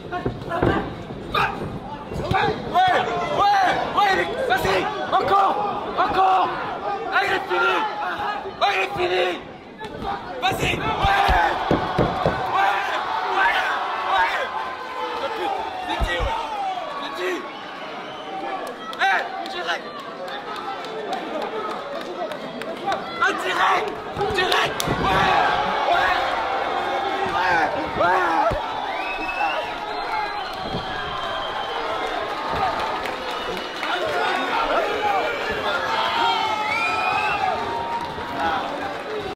Ouais, vas-y, encore. Ah, il est fini. Vas-y, ouais.